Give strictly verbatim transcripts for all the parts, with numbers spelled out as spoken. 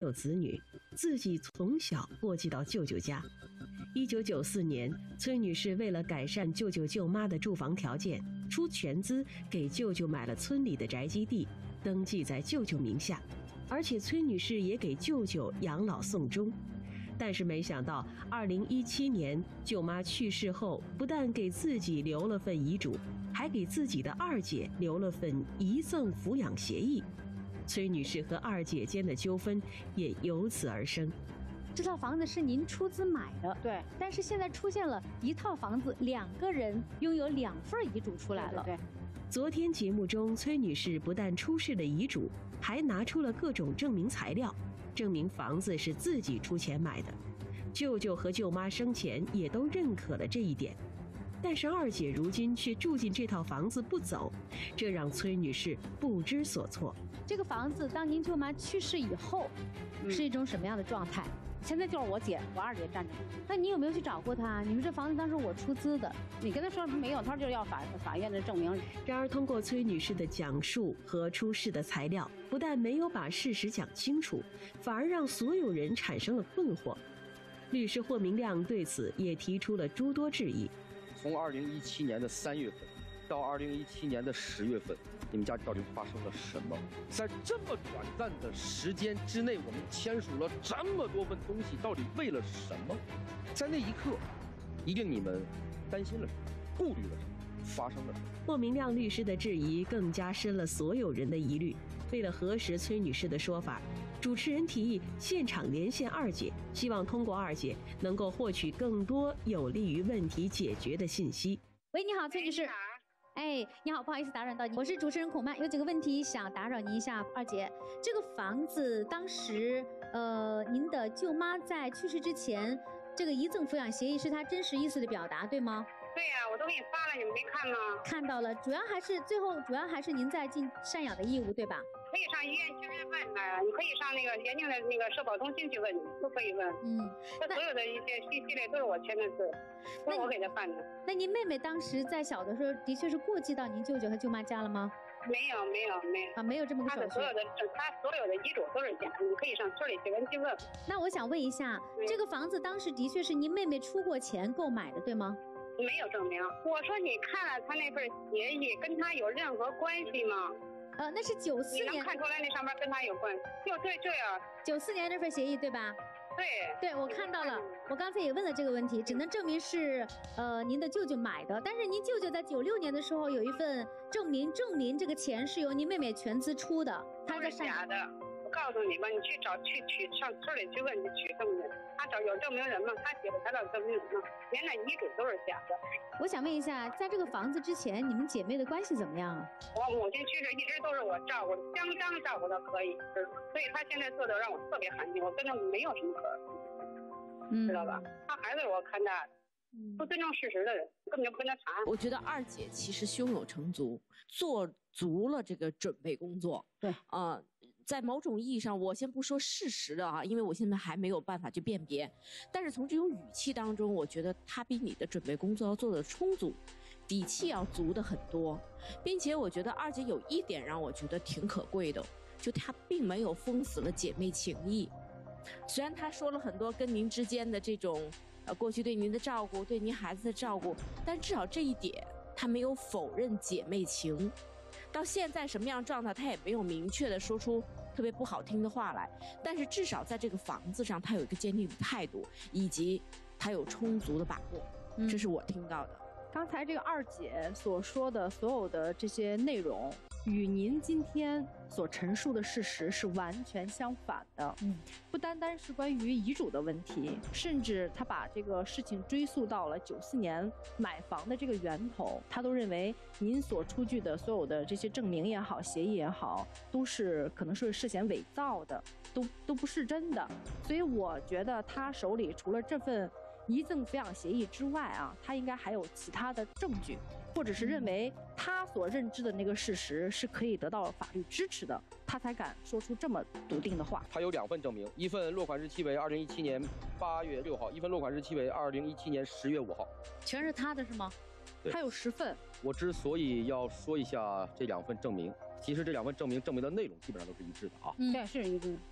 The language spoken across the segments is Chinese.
有子女，自己从小过继到舅舅家。一九九四年，崔女士为了改善舅舅舅妈的住房条件，出全资给舅舅买了村里的宅基地，登记在舅舅名下，而且崔女士也给舅舅养老送终。但是没想到，二零一七年舅妈去世后，不但给自己留了份遗嘱，还给自己的二姐留了份遗赠抚养协议。崔女士和二姐间的纠纷也由此而生。 这套房子是您出资买的， 对。 但是现在出现了一套房子，两个人拥有两份遗嘱出来了。 对对对。 昨天节目中，崔女士不但出示了遗嘱，还拿出了各种证明材料，证明房子是自己出钱买的。舅舅和舅妈生前也都认可了这一点。但是二姐如今却住进这套房子不走，这让崔女士不知所措。 这个房子当您舅妈去世以后，嗯、是一种什么样的状态？ 现在就是我姐，我二姐站着。 那你有没有去找过她？你说这房子当时我出资的， 你跟她说没有，她就要法法院的证明。 然而，通过崔女士的讲述和出示的材料，不但没有把事实讲清楚，反而让所有人产生了困惑。律师霍明亮对此也提出了诸多质疑。 从二零一七年的三月份到二零一七年的十月份，你们家到底发生了什么？在这么短暂的时间之内，我们签署了这么多份东西，到底为了什么？在那一刻，一定你们担心了什么，顾虑了什么，发生了什么？ 霍明亮律师的质疑更加深了所有人的疑虑。为了核实崔女士的说法，主持人提议现场连线二姐，希望通过二姐能够获取更多有利于问题解决的信息。 喂，你好，崔女士。哎，你好，不好意思打扰到你，我是主持人孔曼，有几个问题想打扰您一下，二姐。这个房子当时，呃，您的舅妈在去世之前，这个遗赠抚养协议是她真实意思的表达，对吗？ 对呀、啊，我都给你发了，你们没看吗？ 看到了，主要还是最后主要还是您在尽赡养的义务，对吧？ 可以上医院去问啊，你可以上那个延庆的那个社保中心去问，都可以问。嗯，这所有的一些信息类都是我签的字，都是我给他办的。 那您妹妹当时在小的时候，的确是过继到您舅舅和舅妈家了吗？ 没有，没有，没有啊，没有这么个手续。 他的所有的他所有的遗嘱都是假的，你可以上村里去问去问。 那我想问一下，这个房子当时的确是您妹妹出过钱购买的，对吗？ 没有证明。我说你看了他那份协议，跟他有任何关系吗？ 呃，那是九四年， 你能看出来那上面跟他有关系？就对对啊， 九四年那份协议对吧？ 对， 对我看到了，我刚才也问了这个问题，只能证明是呃您的舅舅买的，但是您舅舅在九六年的时候有一份证明，证明这个钱是由您妹妹全资出的，他是假的。我告诉你吧，你去找去取上村里去问去取证据，他找有证明人吗？他写的材料证明人吗？连那遗嘱都是假的。 我想问一下，在这个房子之前，你们姐妹的关系怎么样啊？ 我母亲去世一直都是我照顾，相当照顾的可以，所以他现在做的让我特别寒心，我跟他没有什么可，嗯，知道吧？他孩子是我看大的。不尊重事实的人，根本就不跟他谈。 我觉得二姐其实胸有成竹，做足了这个准备工作。 对， 啊、呃，在某种意义上，我先不说事实的啊，因为我现在还没有办法去辨别。但是从这种语气当中，我觉得她比你的准备工作要做的充足，底气要足的很多。并且我觉得二姐有一点让我觉得挺可贵的，就她并没有封死了姐妹情谊。虽然她说了很多跟您之间的这种。呃，过去对您的照顾，对您孩子的照顾，但至少这一点，她没有否认姐妹情。到现在什么样状态，她也没有明确的说出特别不好听的话来。但是至少在这个房子上，她有一个坚定的态度，以及她有充足的把握，嗯、这是我听到的。 刚才这个二姐所说的所有的这些内容，与您今天所陈述的事实是完全相反的。嗯，不单单是关于遗嘱的问题，甚至他把这个事情追溯到了九四年买房的这个源头，他都认为您所出具的所有的这些证明也好、协议也好，都是可能是涉嫌伪造的，都都不是真的。所以我觉得他手里除了这份遗赠抚养协议之外啊，他应该还有其他的证据，或者是认为他所认知的那个事实是可以得到法律支持的，他才敢说出这么笃定的话。 他有两份证明，一份落款日期为二零一七年八月六号，一份落款日期为二零一七年十月五号， 全是他的是吗？ 他有十份。 我之所以要说一下这两份证明，其实这两份证明证明的内容基本上都是一致的啊。 嗯，对，是一致。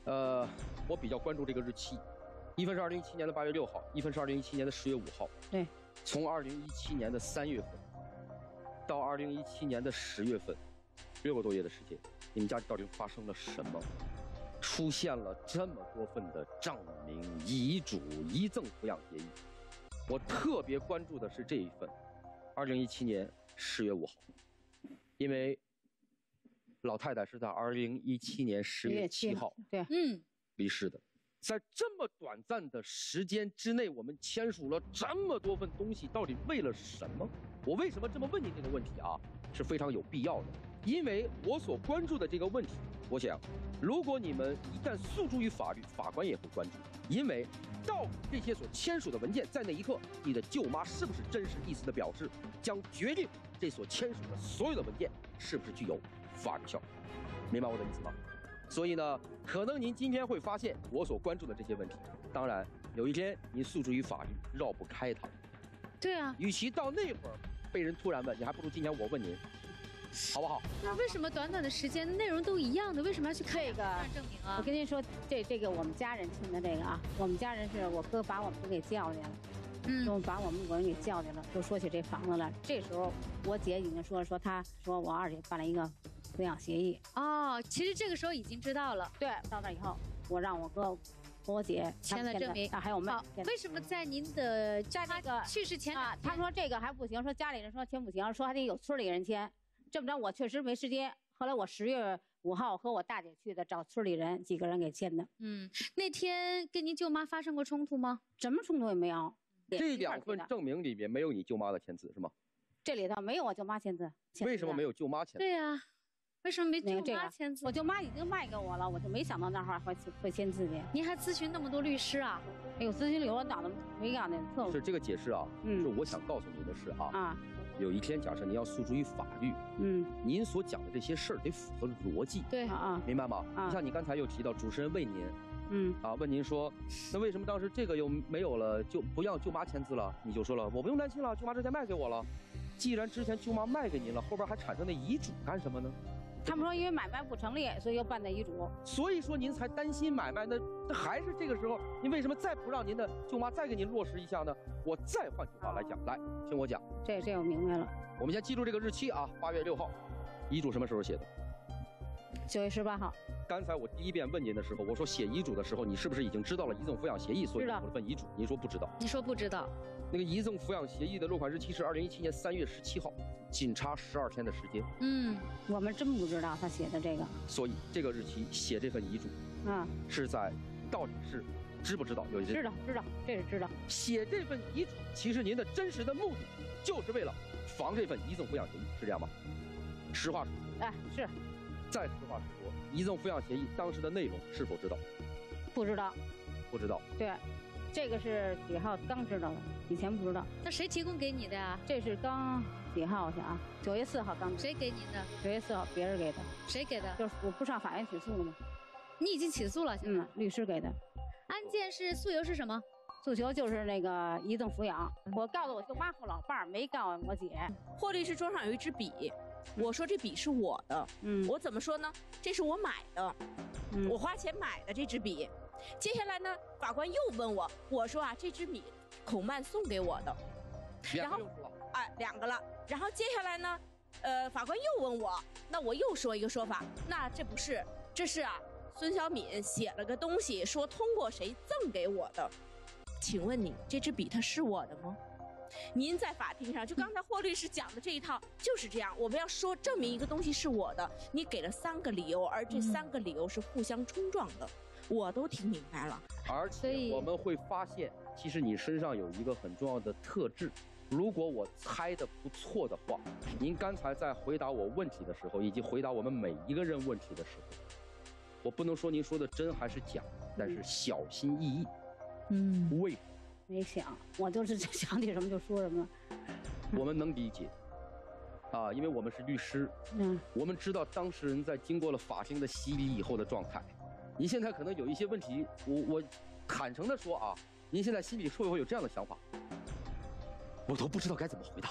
呃，我比较关注这个日期，一份是二零一七年的八月六号，一份是二零一七年的十月五号。 对， 从二零一七年的三月份到二零一七年的十月份，六个多月的时间，你们家到底发生了什么？出现了这么多份的账明、遗嘱、遗赠抚养协议，我特别关注的是这一份，二零一七年十月五号，因为老太太是在二零一七年十月七号对， 嗯， 离世的。在这么短暂的时间之内，我们签署了这么多份东西，到底为了什么？我为什么这么问您这个问题啊？是非常有必要的，因为我所关注的这个问题，我想，如果你们一旦诉诸于法律，法官也会关注，因为到底这些所签署的文件，在那一刻，你的舅妈是不是真实意思的表示，将决定这所签署的所有的文件是不是具有法律效力。明白我的意思吗？所以呢，可能您今天会发现我所关注的这些问题，当然有一天您诉诸于法律绕不开它。 对啊， 与其到那会儿被人突然问，你还不如今天我问您，好不好？ 那为什么短短的时间内容都一样的，为什么要去看这个证明啊？ 我跟您说，这这个我们家人签的这个啊，我们家人是我哥把我们都给叫来了，嗯，就把我们五个人给叫来了，就说起这房子了。这时候我姐已经说说，她说我二姐办了一个抚养协议。 哦，其实这个时候已经知道了。 对，到那以后，我让我哥和我姐签了证明啊，还有我妹。 为什么在您的在那个去世前啊，他说这个还不行，说家里人说签不行，说还得有村里人签。这么着，我确实没时间。后来我十月五号和我大姐去的，找村里人几个人给签的。 嗯，那天跟您舅妈发生过冲突吗？ 什么冲突也没有。 这两份证明里面没有你舅妈的签字是吗？ 这里头没有我舅妈签字。 为什么没有舅妈签字？ 对呀、啊，为什么没舅妈签字？ 我舅妈已经卖给我了，我就没想到那会儿会会签字的。 您还咨询那么多律师啊？ 哎呦，咨询有我脑子没干的错误。 是这个解释啊，嗯，是我想告诉您的是啊啊。有一天，假设您要诉诸于法律，嗯，您所讲的这些事儿得符合逻辑， 对啊， 明白吗？啊，你像你刚才又提到主持人问您， 嗯， 啊，问您说，那为什么当时这个又没有了，就不让舅妈签字了？你就说了，我不用担心了，舅妈之前卖给我了。既然之前舅妈卖给您了，后边还产生那遗嘱干什么呢？ 他们说因为买卖不成立，所以要办的遗嘱。 所以说您才担心买卖，那那还是这个时候，您为什么再不让您的舅妈再给您落实一项呢？我再换句话来讲，来听我讲。 这这我明白了。 我们先记住这个日期啊，八月六号，遗嘱什么时候写的？ 九月十八号。 刚才我第一遍问您的时候，我说写遗嘱的时候，你是不是已经知道了遗赠抚养协议，所以有了份遗嘱？您说不知道。 你说不知道。 那个遗赠抚养协议的落款日期是二零一七年三月十七号，仅差十二天的时间。 嗯，我们真不知道他写的这个。 所以这个日期写这份遗嘱，啊，是在到底是知不知道？有一些知道知道，这是知道。 写这份遗嘱，其实您的真实的目的就是为了防这份遗赠抚养协议，是这样吗？实话实说。 哎，是。 再实话实说，遗赠抚养协议当时的内容是否知道？ 不知道。 不知道。 对。这个是几号刚知道的，以前不知道。 那谁提供给你的呀？ 这是刚几号？我想啊，九月四号刚。 谁给您的？ 九月四号，别人给的。 谁给的？ 就是我不上法院起诉了吗？ 你已经起诉了，现在。 嗯，律师给的。 案件是诉由是什么？ 诉求就是那个遗赠抚养。我告诉我舅妈和老伴儿，没告诉我姐。 霍律师桌上有一支笔，我说这笔是我的。嗯，我怎么说呢？这是我买的，嗯、我花钱买的这支笔。接下来呢，法官又问我，我说啊，这支笔孔曼送给我的，然后哎、呃、两个了，然后接下来呢，呃，法官又问我，那我又说一个说法，那这不是，这是啊，孙小敏写了个东西，说通过谁赠给我的，请问你这支笔它是我的吗？您在法庭上，就刚才霍律师讲的这一套就是这样，我们要说证明一个东西是我的，你给了三个理由，而这三个理由是互相冲撞的。我都听明白了， 而且我们会发现，其实你身上有一个很重要的特质。如果我猜的不错的话，您刚才在回答我问题的时候，以及回答我们每一个人问题的时候，我不能说您说的真还是假，但是小心翼翼。嗯，为没想，我就是想起什么就说什么。 我们能理解，啊，因为我们是律师，嗯，我们知道当事人在经过了法庭的洗礼以后的状态。您现在可能有一些问题，我我坦诚的说啊，您现在心里会不会有这样的想法？我都不知道该怎么回答了。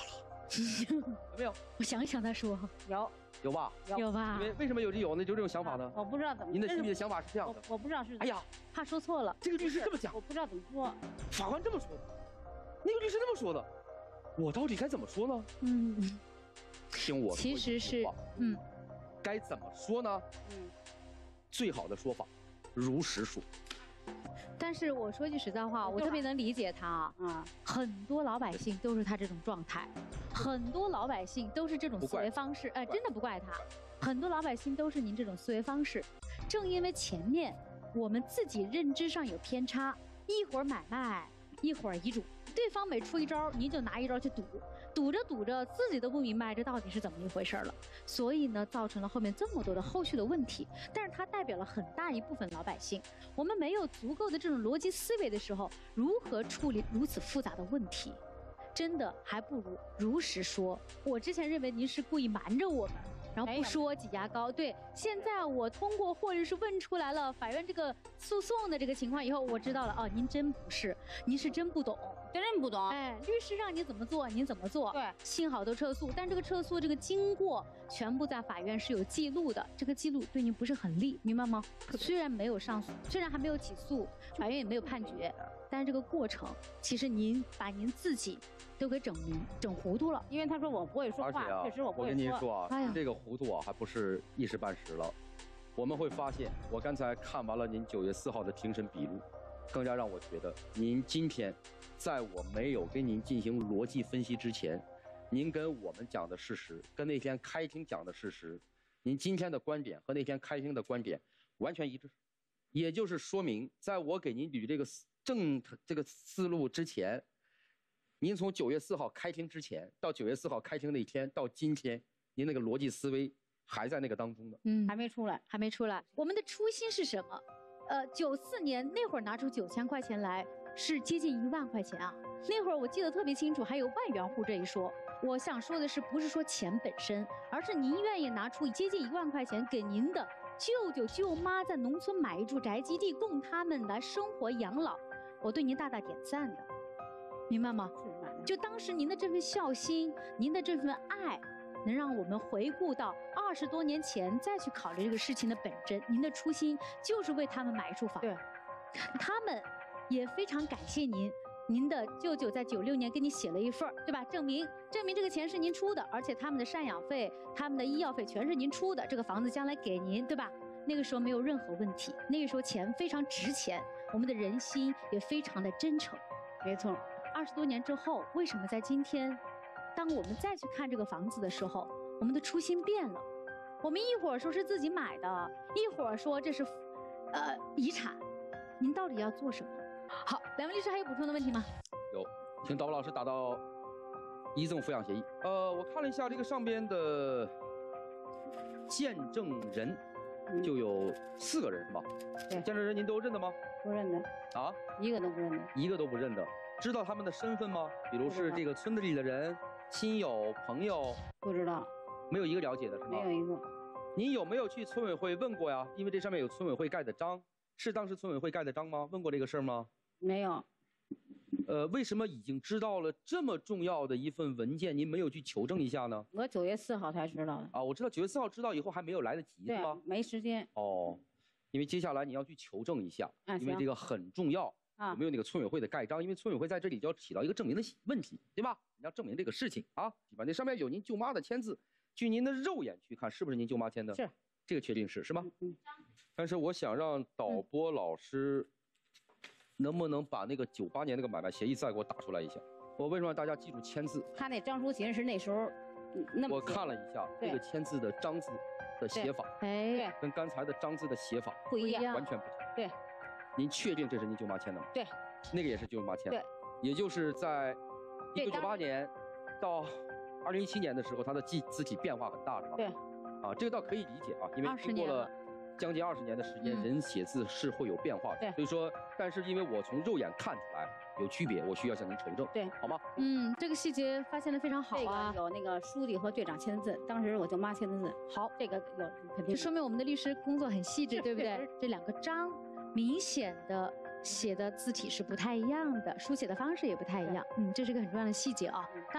有没有？ 我想想再说。 有有吧？ 有吧？ 因为为什么有这有呢？就这种想法呢？ 我不知道怎么。 您的心里的想法是这样的。 我不知道是。 哎呀， 怕说错了。 这个律师这么讲， 我不知道怎么说。 法官这么说的，那个律师这么说的，我到底该怎么说呢？ 嗯， 听我说。 其实是嗯， 该怎么说呢？嗯，最好的说法，如实说。 但是我说句实在话，我特别能理解他啊。嗯，很多老百姓都是他这种状态，很多老百姓都是这种思维方式。哎，真的不怪他，很多老百姓都是您这种思维方式。正因为前面我们自己认知上有偏差，一会儿买卖，一会儿遗嘱，对方每出一招，您就拿一招去赌，赌着赌着自己都不明白这到底是怎么一回事了。所以呢，造成了后面这么多的后续的问题。但是它代表了很大一部分老百姓，我们没有足够的这种逻辑思维的时候，如何处理如此复杂的问题？真的还不如如实说。我之前认为您是故意瞒着我们，然后不说挤牙膏。对，现在我通过或者是问出来了法院这个诉讼的这个情况以后，我知道了哦，您真不是，您是真不懂， 真不懂。 哎，律师让你怎么做，您怎么做。 对， 幸好都撤诉，但这个撤诉这个经过全部在法院是有记录的，这个记录对您不是很利，明白吗？虽然没有上诉，虽然还没有起诉，法院也没有判决，但是这个过程其实您把您自己都给整明、整糊涂了。 因为他说我不会说话， 啊、 确实我不会说。 我跟您说啊， 哎呀这个糊涂啊，还不是一时半时了。我们会发现，我刚才看完了您九月四号的庭审笔录，更加让我觉得，您今天在我没有跟您进行逻辑分析之前，您跟我们讲的事实，跟那天开庭讲的事实，您今天的观点和那天开庭的观点完全一致。也就是说明，在我给您捋这个正这个思路之前，您从九月四号开庭之前到九月四号开庭那天到今天，您那个逻辑思维还在那个当中的， 嗯， 还没出来， 还没出来。我们的初心是什么？呃，九四年那会儿拿出九千块钱来，是接近一万块钱啊。那会儿我记得特别清楚，还有万元户这一说。我想说的是，不是说钱本身，而是您愿意拿出接近一万块钱给您的舅舅舅妈在农村买一处宅基地，供他们来生活养老，我对您大大点赞的，明白吗？就当时您的这份孝心，您的这份爱，能让我们回顾到二十多年前再去考虑这个事情的本真。您的初心就是为他们买一处房， 对， 他们也非常感谢您。您的舅舅在九六年给你写了一份，对吧？证明证明这个钱是您出的，而且他们的赡养费、他们的医药费全是您出的。这个房子将来给您，对吧？那个时候没有任何问题，那个时候钱非常值钱，我们的人心也非常的真诚。 没错， 二十多年之后，为什么在今天，当我们再去看这个房子的时候，我们的初心变了？我们一会儿说是自己买的，一会儿说这是，呃，遗产，您到底要做什么？好，两位律师还有补充的问题吗？ 有，请导播老师打到遗赠抚养协议。呃，我看了一下这个上边的见证人，就有四个人是吧？ 对， 见证人您都认得吗？ 不认得。 啊？ 一个都不认得。 一个都不认得。知道他们的身份吗？比如是这个村子里的人、亲友、朋友？ 不知道。 没有一个了解的是吗？ 没有一个。 您有没有去村委会问过呀？因为这上面有村委会盖的章，是当时村委会盖的章吗？问过这个事儿吗？ 没有。 呃，为什么已经知道了这么重要的一份文件，您没有去求证一下呢？ 我九月四号才知道的。 啊，我知道九月四号知道以后还没有来得及，是吗？ 没时间。 哦，因为接下来你要去求证一下， 啊、 因为这个很重要。啊，有没有那个村委会的盖章？因为村委会在这里就要起到一个证明的问题，对吧？你要证明这个事情啊，对吧？那上面有您舅妈的签字，据您的肉眼去看，是不是您舅妈签的？ 是， 这个确定是，是吗？ 嗯。 但是我想让导播老师，能不能把那个九八年那个买卖协议再给我打出来一下？我为什么让大家记住签字？ 他那张书其实是那时候那么。 我看了一下这个签字的章字的写法， 哎， 跟刚才的章字的写法不一样， 完全不同。 对。 您确定这是您舅妈签的吗？ 对， 那个也是舅妈签的。 对， 也就是在一九九八年到二零一七年的时候，它的字字体变化很大，是吧？ 对， 啊，这个倒可以理解啊，因为经过了将近二十年的时间， 嗯、 人写字是会有变化的。 对， 所以说，但是因为我从肉眼看出来有区别，我需要向您求证， 对， 好吗？ 嗯，这个细节发现的非常好啊， 这个有那个书记和队长签的字，当时我舅妈签的字。好，这个有肯定。 就说明我们的律师工作很细致，对不对？这两个章明显的。写的字体是不太一样的，书写的方式也不太一样，嗯，这是个很重要的细节啊。当然，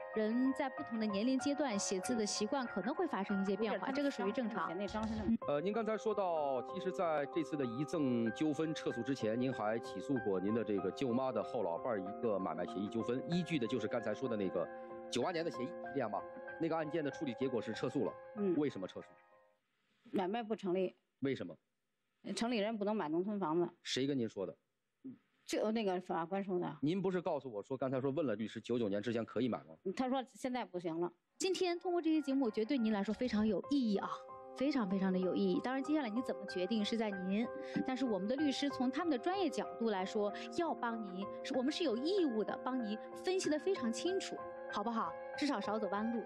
人在不同的年龄阶段写字的习惯可能会发生一些变化，这个属于正常。 那张是那么。 呃，您刚才说到，其实在这次的遗赠纠纷撤诉之前，您还起诉过您的这个舅妈的后老伴儿一个买卖协议纠纷，依据的就是刚才说的那个九八年的协议，是这样吧？那个案件的处理结果是撤诉了。嗯。为什么撤诉？ 买卖不成立。 为什么？ 城里人不能买农村房子。 谁跟您说的？ 就那个法官说的。 您不是告诉我说，刚才说问了律师，九九年之前可以买吗？ 他说现在不行了。 今天通过这期节目，我觉得对您来说非常有意义啊，非常非常的有意义。当然，接下来你怎么决定是在您，但是我们的律师从他们的专业角度来说，要帮您，是我们是有义务的，帮您分析得非常清楚，好不好？至少少走弯路。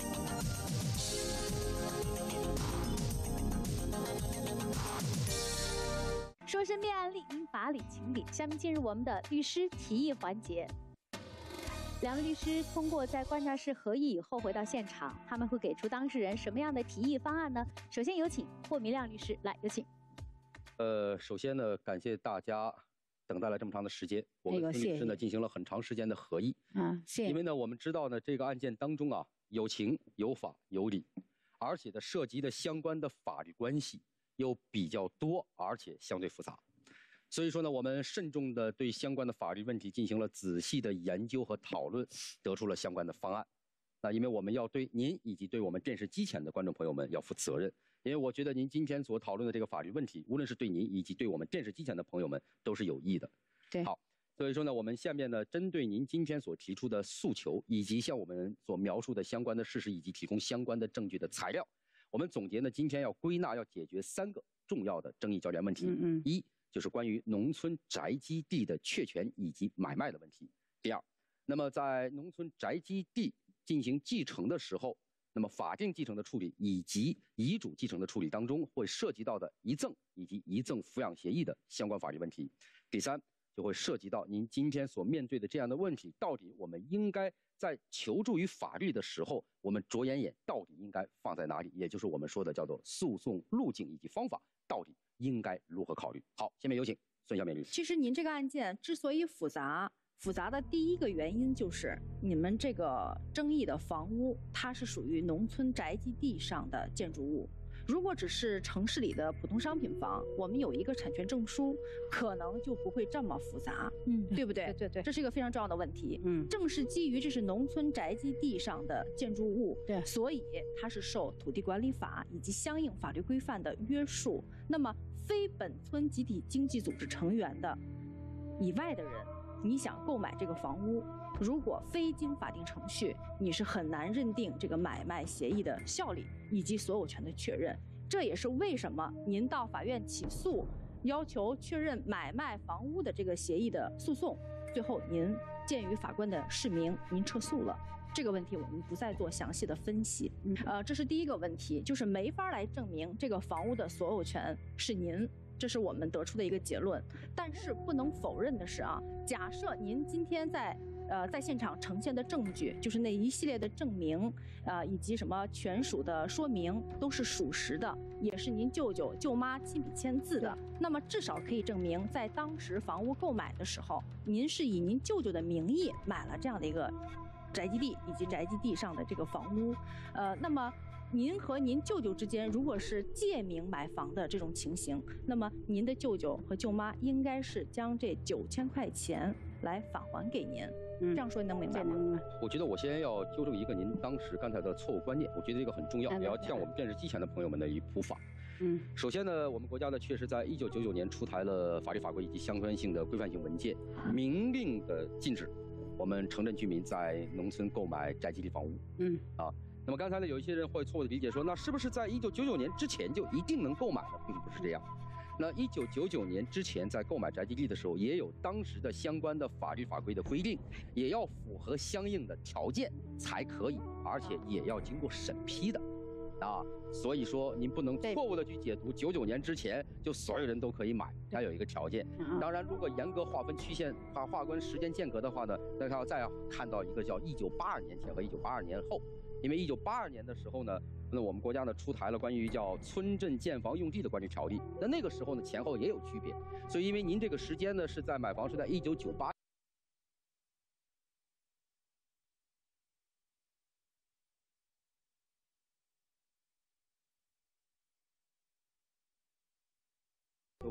说身边案例，因法理情理。下面进入我们的律师提议环节。两位律师通过在观察室合议以后回到现场，他们会给出当事人什么样的提议方案呢？首先有请霍明亮律师来，有请。 呃，首先呢，感谢大家等待了这么长的时间，我们跟律师呢进行了很长时间的合议。 嗯，谢谢。 因为呢，我们知道呢，这个案件当中啊，有情有法有理，而且呢，涉及的相关的法律关系又比较多，而且相对复杂。所以说呢，我们慎重地对相关的法律问题进行了仔细的研究和讨论，得出了相关的方案。那因为我们要对您以及对我们电视机前的观众朋友们要负责任，因为我觉得您今天所讨论的这个法律问题，无论是对您以及对我们电视机前的朋友们都是有益的。 对， 好，所以说呢，我们下面呢，针对您今天所提出的诉求，以及向我们所描述的相关的事实，以及提供相关的证据的材料，我们总结呢，今天要归纳要解决三个重要的争议焦点问题。 嗯嗯。 一就是关于农村宅基地的确权以及买卖的问题。第二，那么在农村宅基地进行继承的时候，那么法定继承的处理以及遗嘱继承的处理当中会涉及到的遗赠以及遗赠抚养协议的相关法律问题。第三，就会涉及到您今天所面对的这样的问题，到底我们应该在求助于法律的时候，我们着眼点到底应该放在哪里？也就是我们说的叫做诉讼路径以及方法，到底应该如何考虑？好，下面有请孙小美律师。 其实您这个案件之所以复杂，复杂的第一个原因就是你们这个争议的房屋，它是属于农村宅基地上的建筑物。如果只是城市里的普通商品房，我们有一个产权证书，可能就不会这么复杂，嗯，对不对？ 对对对， 这是一个非常重要的问题。 嗯， 正是基于这是农村宅基地上的建筑物， 对， 所以它是受土地管理法以及相应法律规范的约束。那么，非本村集体经济组织成员的以外的人，你想购买这个房屋，如果非经法定程序，你是很难认定这个买卖协议的效力以及所有权的确认。这也是为什么您到法院起诉，要求确认买卖房屋的这个协议的诉讼，最后您鉴于法官的释明，您撤诉了。这个问题我们不再做详细的分析。呃，这是第一个问题，就是没法来证明这个房屋的所有权是您。这是我们得出的一个结论，但是不能否认的是啊，假设您今天在呃在现场呈现的证据，就是那一系列的证明，呃以及什么权属的说明都是属实的，也是您舅舅舅妈亲笔签字的，那么至少可以证明，在当时房屋购买的时候，您是以您舅舅的名义买了这样的一个宅基地以及宅基地上的这个房屋，呃，那么。您和您舅舅之间如果是借名买房的这种情形，那么您的舅舅和舅妈应该是将这九千块钱来返还给您。嗯，这样说你能明白吗？ 我觉得我先要纠正一个您当时刚才的错误观念，我觉得这个很重要，也要向我们电视机前的朋友们的一普法。 嗯， 首先呢，我们国家呢确实在一九九九年出台了法律法规以及相关性的规范性文件，明令的禁止我们城镇居民在农村购买宅基地房屋。 嗯， 啊。那么刚才呢，有一些人会错误的理解说，那是不是在一九九九年之前就一定能购买呢？并不是这样。那一九九九年之前，在购买宅基地的时候，也有当时的相关的法律法规的规定，也要符合相应的条件才可以，而且也要经过审批的，啊，所以说您不能错误的去解读九九年之前就所有人都可以买，它有一个条件。当然，如果严格划分区县、划划分时间间隔的话呢，那要再看到一个叫一九八二年前和一九八二年后。因为一九八二年的时候呢，那我们国家呢出台了关于叫村镇建房用地的关于条例，那那个时候呢前后也有区别，所以因为您这个时间呢是在买房是在一九九八。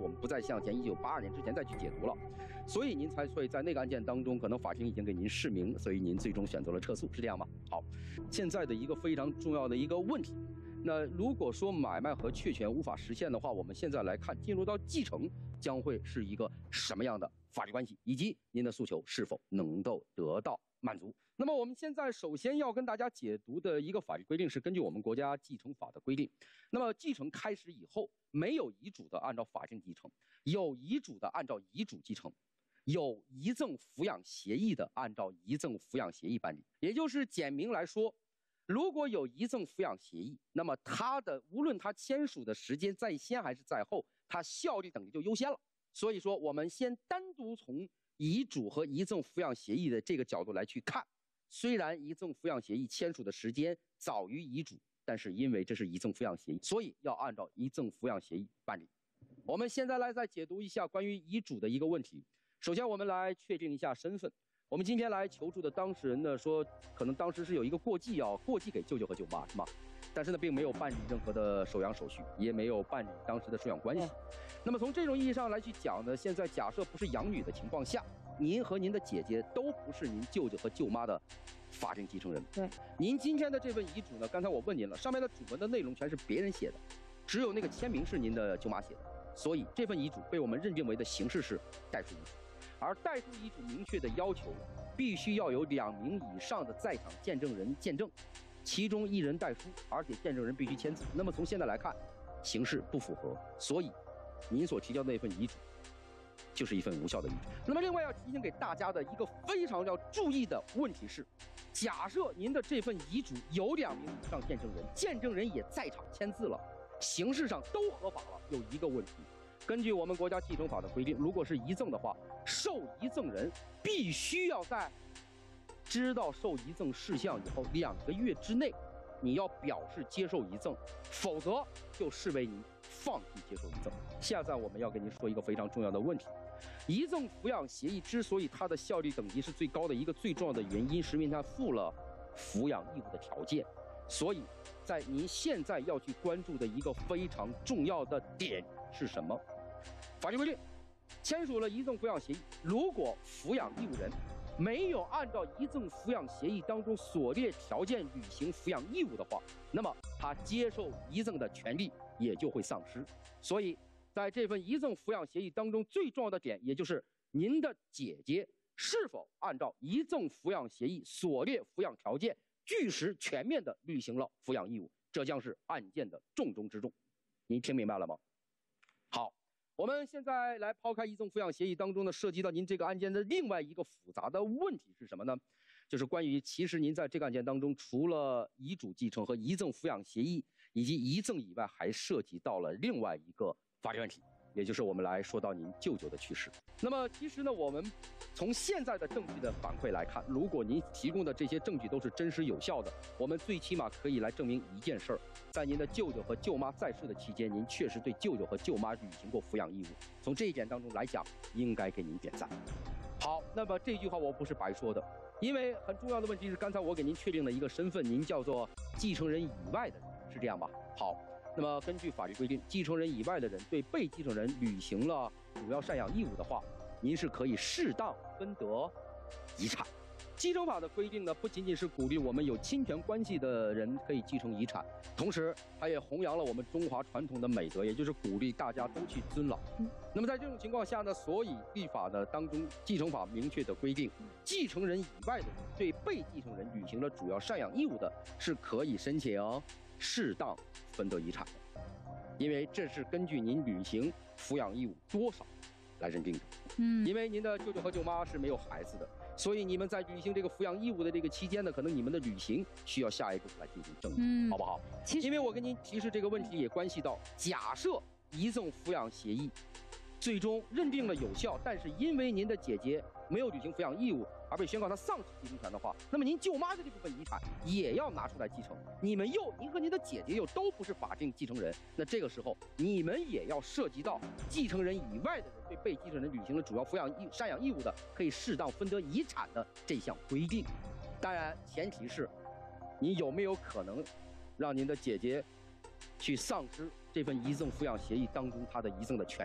们不再像前一九八二年之前再去解读了，所以您才会在那个案件当中，可能法庭已经给您释明，所以您最终选择了撤诉，是这样吗？好，现在的一个非常重要的一个问题，那如果说买卖和确权无法实现的话，我们现在来看进入到继承将会是一个什么样的法律关系，以及您的诉求是否能够得到满足。那么我们现在首先要跟大家解读的一个法律规定是根据我们国家继承法的规定。那么继承开始以后，没有遗嘱的按照法定继承，有遗嘱的按照遗嘱继承，有遗赠抚养协议的按照遗赠抚养协议办理。也就是简明来说，如果有遗赠抚养协议，那么它的无论它签署的时间在先还是在后，它效力等级就优先了。所以说我们先单独从遗嘱和遗赠抚养协议的这个角度来去看，虽然遗赠抚养协议签署的时间早于遗嘱，但是因为这是遗赠抚养协议，所以要按照遗赠抚养协议办理。我们现在来再解读一下关于遗嘱的一个问题。首先我们来确定一下身份。我们今天来求助的当事人呢说，可能当时是有一个过继要过继给舅舅和舅妈，是吗？但是呢并没有办理任何的收养手续，也没有办理当时的收养关系。那么从这种意义上来去讲呢，现在假设不是养女的情况下，您和您的姐姐都不是您舅舅和舅妈的法定继承人。 对， 您今天的这份遗嘱呢，刚才我问您了，上面的主文的内容全是别人写的，只有那个签名是您的舅妈写的，所以这份遗嘱被我们认定为的形式是代书遗嘱。而代书遗嘱明确的要求，必须要有两名以上的在场见证人见证，其中一人代书，而且见证人必须签字。那么从现在来看，形式不符合，所以您所提交的那份遗嘱就是一份无效的遗嘱。那么另外要提醒给大家的一个非常要注意的问题是，假设您的这份遗嘱有两名以上见证人，见证人也在场签字了，形式上都合法了，有一个问题。根据我们国家继承法的规定，如果是遗赠的话，受遗赠人必须要在知道受遗赠事项以后两个月之内，你要表示接受遗赠，否则就视为你放弃接受遗赠。现在我们要跟您说一个非常重要的问题，遗赠抚养协议之所以它的效力等级是最高的一个最重要的原因，是因为它附了抚养义务的条件。所以在您现在要去关注的一个非常重要的点是什么？法律规定，签署了遗赠抚养协议，如果抚养义务人没有按照遗赠抚养协议当中所列条件履行抚养义务的话，那么他接受遗赠的权利也就会丧失。所以在这份遗赠抚养协议当中最重要的点，也就是您的姐姐是否按照遗赠抚养协议所列抚养条件据实全面地履行了抚养义务，这将是案件的重中之重。您听明白了吗？好，我们现在来抛开遗赠抚养协议当中呢，涉及到您这个案件的另外一个复杂的问题是什么呢？就是关于其实您在这个案件当中，除了遗嘱继承和遗赠抚养协议以及遗赠以外，还涉及到了另外一个法律问题，也就是我们来说到您舅舅的去世。那么其实呢，我们从现在的证据的反馈来看，如果您提供的这些证据都是真实有效的，我们最起码可以来证明一件事儿：在您的舅舅和舅妈在世的期间，您确实对舅舅和舅妈履行过抚养义务。从这一点当中来讲，应该给您点赞。好，那么这句话我不是白说的，因为很重要的问题是，刚才我给您确定了一个身份，您叫做继承人以外的人，是这样吧？好，那么根据法律规定，继承人以外的人对被继承人履行了主要赡养义务的话，您是可以适当分得遗产。继承法的规定呢，不仅仅是鼓励我们有亲权关系的人可以继承遗产，同时它也弘扬了我们中华传统的美德，也就是鼓励大家都去尊老。嗯、那么在这种情况下呢，所以立法的当中，继承法明确的规定，继承人以外的人对被继承人履行了主要赡养义务的，是可以申请适当分得遗产的，因为这是根据您履行抚养义务多少来认定的。嗯，因为您的舅舅和舅妈是没有孩子的，所以你们在履行这个抚养义务的这个期间呢，可能你们的履行需要下一步来进行证明，嗯、好不好？其实，因为我跟您提示这个问题，也关系到假设遗赠抚养协议最终认定了有效，但是因为您的姐姐没有履行抚养义务而被宣告她丧失继承权的话，那么您舅妈的这部分遗产也要拿出来继承。你们又，您和您的姐姐又都不是法定继承人，那这个时候你们也要涉及到继承人以外的人对被继承人履行了主要抚养义赡养义务的，可以适当分得遗产的这项规定。当然，前提是你有没有可能让您的姐姐去丧失这份遗赠抚养协议当中她的遗赠的权利。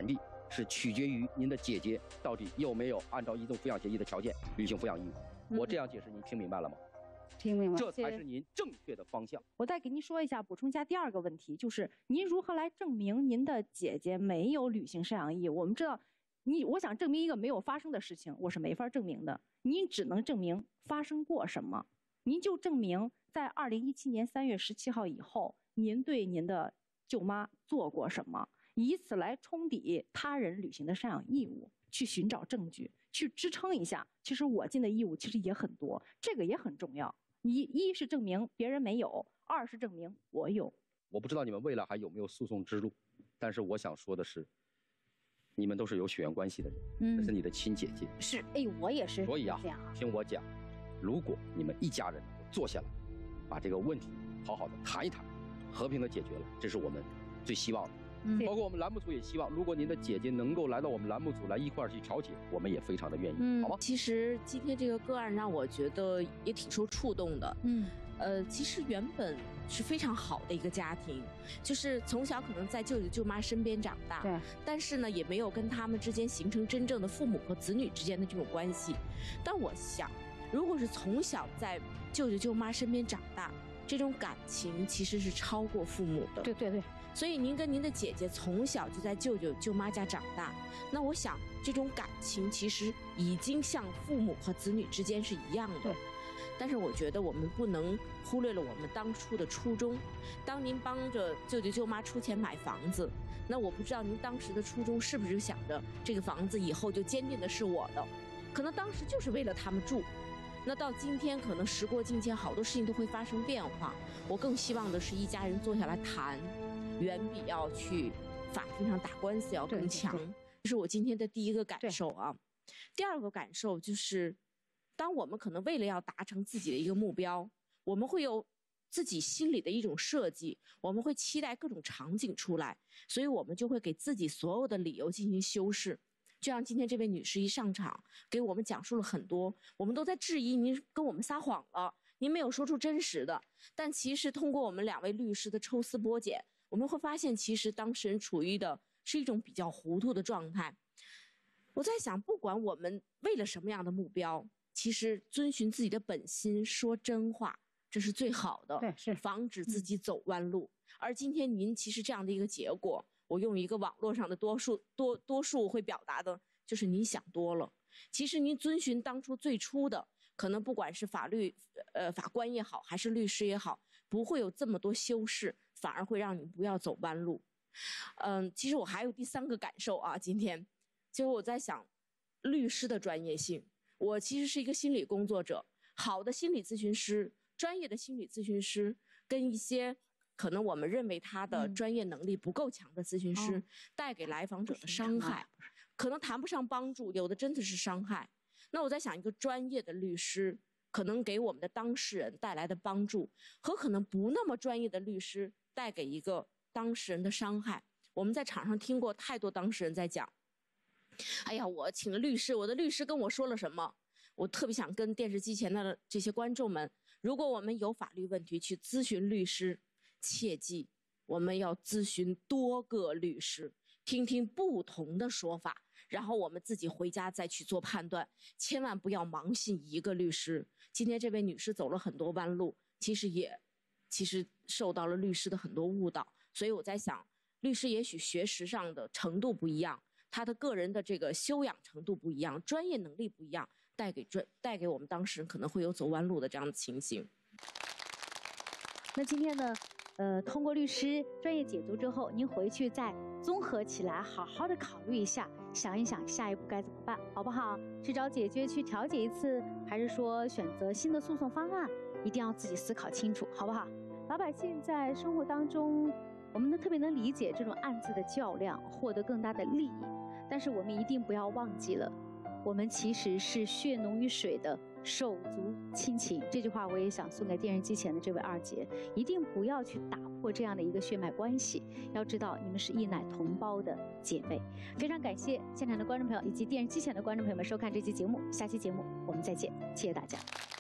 是取决于您的姐姐到底有没有按照移动抚养协议的条件履行抚养义务。嗯、我这样解释，您听明白了吗？ 听明白， 这才是您正确的方向。 我再给您说一下，补充一下第二个问题，就是您如何来证明您的姐姐没有履行赡养义务？我们知道，你我想证明一个没有发生的事情，我是没法证明的。您只能证明发生过什么，您就证明在二零一七年三月十七号以后，您对您的舅妈做过什么，以此来冲抵他人履行的赡养义务，去寻找证据，去支撑一下。其实我尽的义务其实也很多，这个也很重要。一一是证明别人没有，二是证明我有。 我不知道你们未来还有没有诉讼之路，但是我想说的是，你们都是有血缘关系的人，嗯，这是你的亲姐姐。 是，哎，我也是。 所以啊，听我讲，如果你们一家人坐下来，把这个问题好好的谈一谈，和平的解决了，这是我们最希望的。嗯，包括我们栏目组也希望，如果您的姐姐能够来到我们栏目组来一块儿去调解，我们也非常的愿意，嗯、好吗？ 其实今天这个个案让我觉得也挺受触动的。嗯，呃，其实原本是非常好的一个家庭，就是从小可能在舅舅舅妈身边长大，对，但是呢，也没有跟他们之间形成真正的父母和子女之间的这种关系。但我想，如果是从小在舅舅舅妈身边长大，这种感情其实是超过父母的。 对对对。 所以您跟您的姐姐从小就在舅舅舅妈家长大，那我想这种感情其实已经像父母和子女之间是一样的。对。但是我觉得我们不能忽略了我们当初的初衷。当您帮着舅舅舅妈出钱买房子，那我不知道您当时的初衷是不是想着这个房子以后就坚定的是我的，可能当时就是为了他们住。那到今天可能时过境迁，好多事情都会发生变化。我更希望的是一家人坐下来谈，远比要去法庭上打官司要更强。这是我今天的第一个感受啊。第二个感受就是，当我们可能为了要达成自己的一个目标，我们会有自己心里的一种设计，我们会期待各种场景出来，所以我们就会给自己所有的理由进行修饰。就像今天这位女士一上场给我们讲述了很多，我们都在质疑您跟我们撒谎了，您没有说出真实的。但其实通过我们两位律师的抽丝剥茧，我们会发现其实当事人处于的是一种比较糊涂的状态。我在想，不管我们为了什么样的目标，其实遵循自己的本心，说真话，这是最好的， 对，是防止自己走弯路。嗯、而今天您其实这样的一个结果，我用一个网络上的多数多多数会表达的，就是您想多了。其实您遵循当初最初的，可能不管是法律呃法官也好，还是律师也好，不会有这么多修饰，反而会让你不要走弯路。嗯，其实我还有第三个感受啊，今天就是我在想律师的专业性。我其实是一个心理工作者，好的心理咨询师，专业的心理咨询师，跟一些可能我们认为他的专业能力不够强的咨询师，嗯、带给来访者的伤害，可能谈不上帮助，有的真的是伤害。那我在想，一个专业的律师可能给我们的当事人带来的帮助，和可能不那么专业的律师带给一个当事人的伤害。我们在场上听过太多当事人在讲，哎呀，我请了律师，我的律师跟我说了什么。我特别想跟电视机前的这些观众们，如果我们有法律问题去咨询律师，切记我们要咨询多个律师，听听不同的说法，然后我们自己回家再去做判断，千万不要盲信一个律师。今天这位女士走了很多弯路，其实也其实受到了律师的很多误导。所以我在想，律师也许学识上的程度不一样，他的个人的这个修养程度不一样，专业能力不一样，带给专带给我们当事人可能会有走弯路的这样的情形。 那今天呢，呃，通过律师专业解读之后，您回去再综合起来，好好的考虑一下，想一想下一步该怎么办，好不好？去找解决去调解一次，还是说选择新的诉讼方案？一定要自己思考清楚，好不好？老百姓在生活当中，我们能特别能理解这种暗自的较量，获得更大的利益，但是我们一定不要忘记了，我们其实是血浓于水的手足亲情。这句话我也想送给电视机前的这位二姐，一定不要去打破这样的一个血脉关系，要知道你们是一奶同胞的姐妹。非常感谢现场的观众朋友以及电视机前的观众朋友们收看这期节目，下期节目我们再见，谢谢大家。